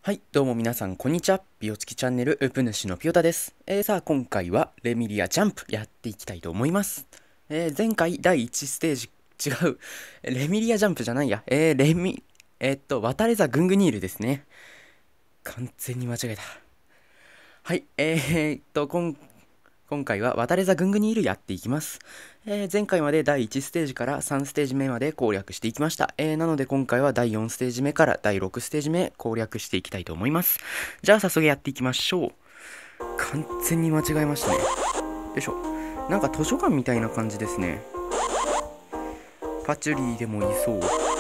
はい、どうも皆さん、こんにちは。ビオつきチャンネル、ウプ主のピオタです。さあ、今回はレミリアジャンプやっていきたいと思います。前回第1ステージ、違う、レミリアジャンプじゃないや、渡れざグングニールですね。完全に間違えた。はい、今回は渡れざグングニールやっていきます。前回まで第1ステージから3ステージ目まで攻略していきました。なので今回は第4ステージ目から第6ステージ目攻略していきたいと思います。じゃあ早速やっていきましょう。完全に間違えましたね。よいしょ。なんか図書館みたいな感じですね。パチュリーでもいそう。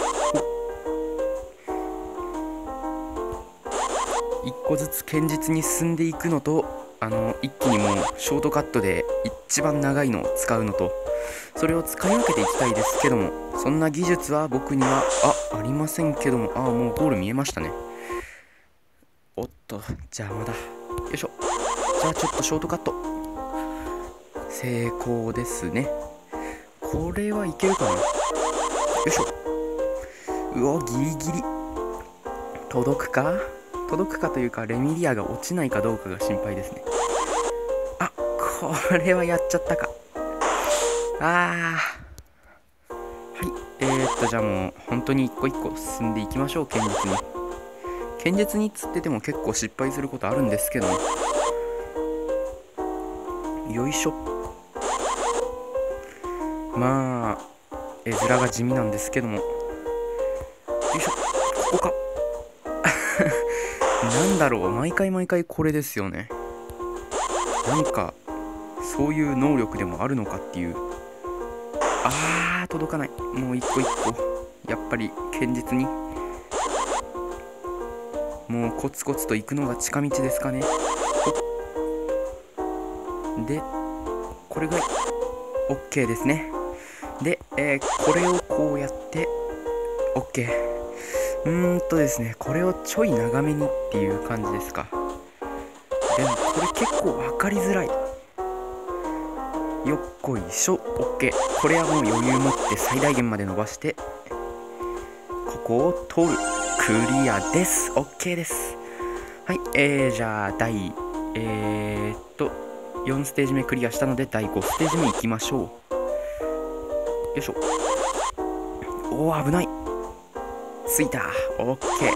一個ずつ堅実に進んでいくのと、一気にもうショートカットで一番長いのを使うのと、それを使い分けていきたいですけども、そんな技術は僕にはありませんけども、もうゴール見えましたね。おっと、邪魔だ。よいしょ。じゃあちょっとショートカット。成功ですね。これはいけるかな。よいしょ。うお、ギリギリ届くかというか、レミリアが落ちないかどうかが心配ですね。これはやっちゃったか。はい。じゃあもう本当に一個一個進んでいきましょう。堅実にっつってても結構失敗することあるんですけども。よいしょ。まあ絵面が地味なんですけども、よいしょ。ここか。なんだろう、毎回これですよね。なんかそういう能力でもあるのかっていう。届かない。もう一個一個やっぱり堅実に、もうコツコツと行くのが近道ですかね。でこれが OK ですね。で、これをこうやって OK。ですね、これをちょい長めにっていう感じですか。でもこれ結構分かりづらい。よっこいしょ。 OK。 これはもう余裕持って最大限まで伸ばして、ここを通る。クリアです。 OK です。はい。じゃあ第4ステージ目クリアしたので第5ステージ目いきましょう。よいしょ。危ない。ついた。 OK。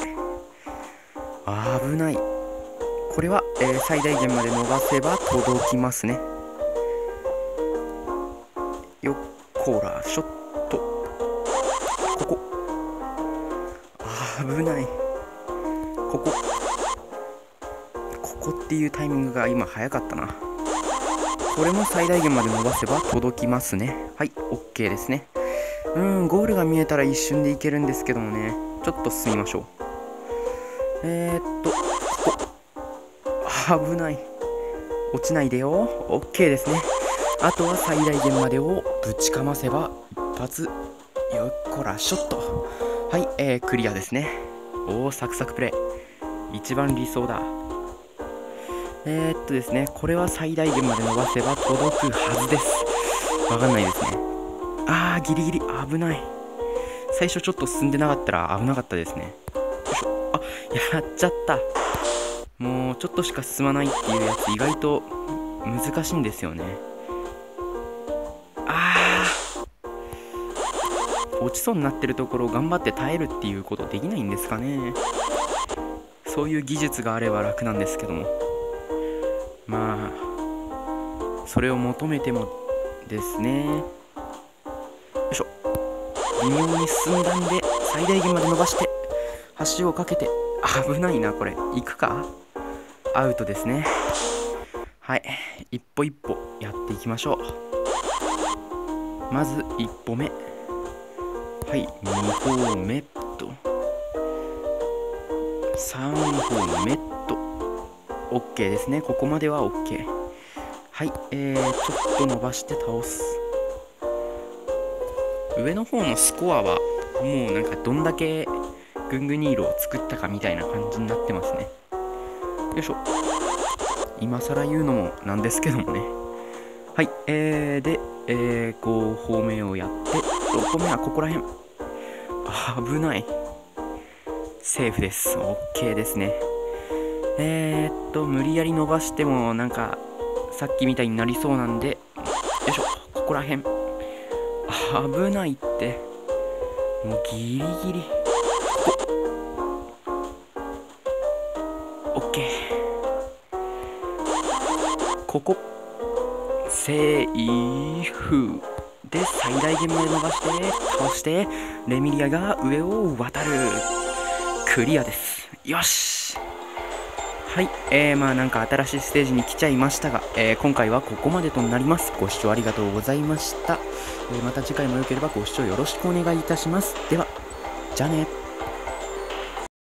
危ない。これは、最大限まで伸ばせば届きますね。よっこらショット。ここ危ない。ここっていうタイミングが今早かったな。これも最大限まで伸ばせば届きますね。はい、 OK ですね。ゴールが見えたら一瞬でいけるんですけどもね、ちょっと進みましょう。ここ危ない。落ちないでよ。 OK ですね。あとは最大限までをぶちかませば一発よっこらショット。はい。クリアですね。サクサクプレイ、一番理想だ。ですね、これは最大限まで伸ばせば届くはずです。わかんないですね。ギリギリ危ない。最初ちょっと進んでなかったら危なかったですね。よいしょ。やっちゃった。もうちょっとしか進まないっていうやつ意外と難しいんですよね。落ちそうになってるところを頑張って耐えるっていうことできないんですかね。そういう技術があれば楽なんですけども、まあそれを求めてもですね。よいしょ。微妙に進んだんで最大限まで伸ばして橋をかけて、危ないな。これ行くか。アウトですね。はい。一歩一歩やっていきましょう。まず一歩目。はい、2歩目と3歩目と OK ですね。ここまでは OK。 はい。ちょっと伸ばして倒す。上の方のスコアはもうなんかどんだけグングニールを作ったかみたいな感じになってますね。よいしょ。今更言うのもなんですけどもね。はい。で、5歩目をやって6歩目はここら辺。危ない。セーフです。 OK ですね。 無理やり伸ばしてもなんかさっきみたいになりそうなんで、よいしょ、ここらへん危ないって、もうギリギリ、オッケー、ここセーフで最大限まで伸ばして倒してレミリアが上を渡る。クリアです。よし。はい、まあなんか新しいステージに来ちゃいましたが、今回はここまでとなります。ご視聴ありがとうございました。また次回も良ければご視聴よろしくお願いいたします。では、じゃあね。